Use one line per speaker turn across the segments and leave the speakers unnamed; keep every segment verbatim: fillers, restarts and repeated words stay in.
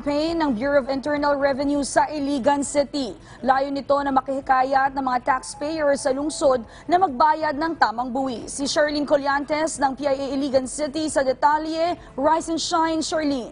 campaign ng Bureau of Internal Revenue sa Iligan City. Layo nito na makihikayat ng mga taxpayers sa lungsod na magbayad ng tamang buwis. Si Charlene Collantes ng P I A Iligan City sa detalye. Rise and shine, Charlene.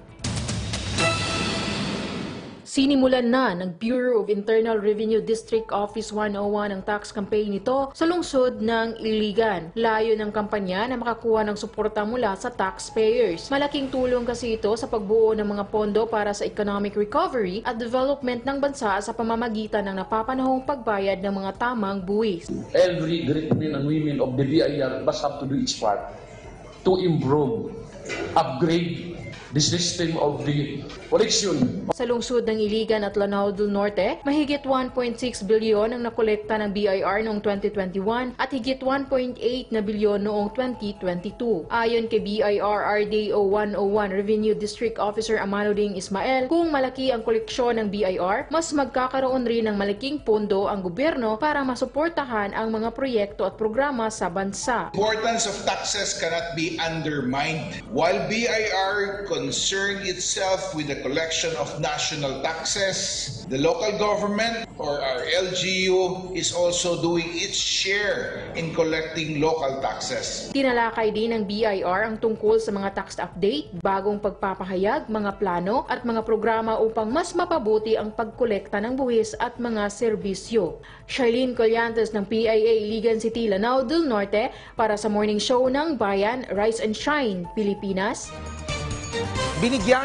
Sinimulan na ng Bureau of Internal Revenue District Office one oh one ang tax campaign nito sa lungsod ng Iligan. Layo ng kampanya na makakuha ng suporta mula sa taxpayers. Malaking tulong kasi ito sa pagbuo ng mga pondo para sa economic recovery at development ng bansa sa pamamagitan ng napapanahong pagbayad ng mga tamang buwis.
Every great men and women of the B I R must have to do its part to improve, upgrade the system of the collection.
Sa lungsod ng Iligan at Lanao del Norte, mahigit one point six bilyon ang nakolekta ng B I R noong twenty twenty-one at higit one point eight na bilyon noong twenty twenty-two. Ayon kay B I R R D O one oh one Revenue District Officer Amanuddin Ismael, kung malaki ang koleksyon ng B I R, mas magkakaroon rin ng malaking pondo ang gobyerno para masuportahan ang mga proyekto at programa sa bansa.
The importance of taxes cannot be undermined. While B I R concern itself with the collection of national taxes, the local government or our L G U is also doing its share in collecting local taxes.
Tinalakay din ng B I R ang tungkol sa mga tax update, bagong pagpapahayag, mga plano at mga programa upang mas mapabuti ang pagkolekta ng buwis at mga serbisyo. Charlene Collantes ng P I A Iligan City, Lanao del Norte para sa Morning Show ng Bayan, Rise and Shine, Pilipinas.
Binigyan